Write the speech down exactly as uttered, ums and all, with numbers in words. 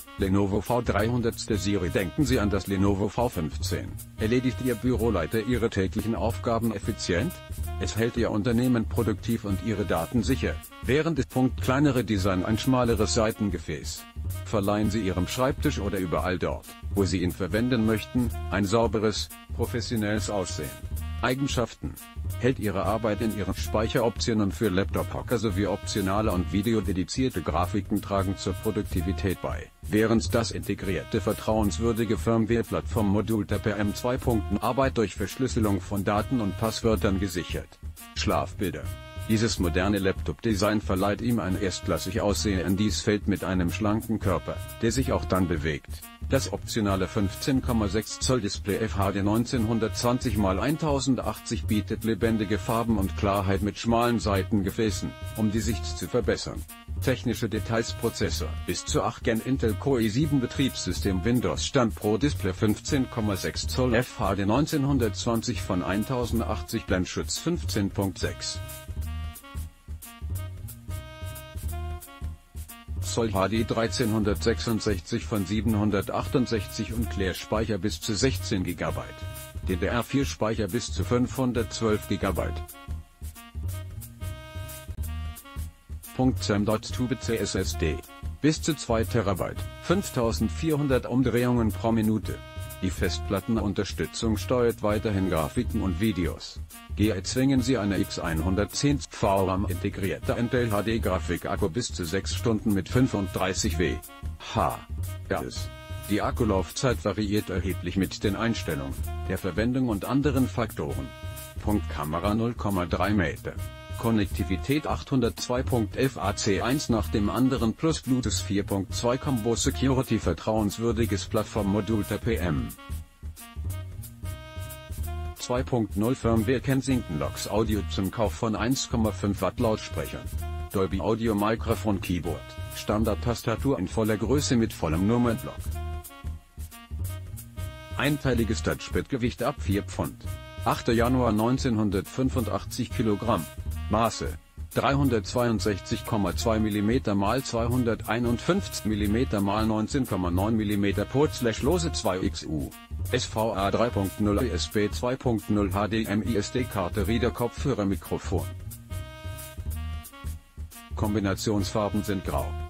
Lenovo V dreihundert Serie. Denken Sie an das Lenovo V fünfzehn. Erledigt Ihr Büroleiter Ihre täglichen Aufgaben effizient? Es hält Ihr Unternehmen produktiv und Ihre Daten sicher, während es Punkt kleinere Design ein schmaleres Seitengefäß. Verleihen Sie Ihrem Schreibtisch oder überall dort, wo Sie ihn verwenden möchten, ein sauberes, professionelles Aussehen. Eigenschaften: hält Ihre Arbeit in Ihren Speicheroptionen für Laptop-Hocker sowie optionale und videodedizierte Grafiken tragen zur Produktivität bei, während das integrierte vertrauenswürdige Firmware-Plattform Modul T P M zwei Punkt null Arbeit durch Verschlüsselung von Daten und Passwörtern gesichert. Schlafbilder: Dieses moderne Laptop-Design verleiht ihm ein erstklassig Aussehen in dies Feld mit einem schlanken Körper, der sich auch dann bewegt. Das optionale fünfzehn Komma sechs Zoll Display F H D neunzehnhundertzwanzig mal tausendachtzig bietet lebendige Farben und Klarheit mit schmalen Seitengefäßen, um die Sicht zu verbessern. Technische Details: Prozessor bis zu acht Gen Intel Core i sieben Betriebssystem Windows Stand Pro Display fünfzehn Komma sechs Zoll F H D neunzehnhundertzwanzig von tausendachtzig Blendschutz fünfzehn Punkt sechs Zoll H D dreizehnhundertsechsundsechzig von siebenhundertachtundsechzig und Klärspeicher bis zu sechzehn Gigabyte. D D R vier Speicher bis zu fünfhundertzwölf Gigabyte. .SAM zwei C S S D. Bis zu zwei Terabyte, fünftausendvierhundert Umdrehungen pro Minute. Die Festplattenunterstützung steuert weiterhin Grafiken und Videos. Erzwingen Sie eine X hundertzehn V RAM integrierte Intel H D Grafikakku bis zu sechs Stunden mit fünfunddreißig Watt. Die Akkulaufzeit variiert erheblich mit den Einstellungen, der Verwendung und anderen Faktoren. Kamera null Komma drei Meter. Konnektivität achthundertzwei Punkt elf A C eins nach dem anderen plus Bluetooth vier Punkt zwei Combo Security vertrauenswürdiges Plattformmodul T P M zwei Punkt null Firmware Kensington Locks Audio zum Kauf von eins Komma fünf Watt Lautsprechern. Dolby Audio Mikrofon Keyboard, Standard-Tastatur in voller Größe mit vollem Nummernblock. Einteiliges Touchpad Gewicht ab vier Pfund. achter Januar neunzehnhundertfünfundachtzig Kilogramm. Maße: dreihundertzweiundsechzig Komma zwei Millimeter mal zweihunderteinundfünfzig Millimeter mal neunzehn Komma neun Millimeter Portslage zwei X U. S V A drei Punkt null U S B zwei Punkt null H D M I S D-Karte Reader Kopfhörer Mikrofon. Kombinationsfarben sind grau,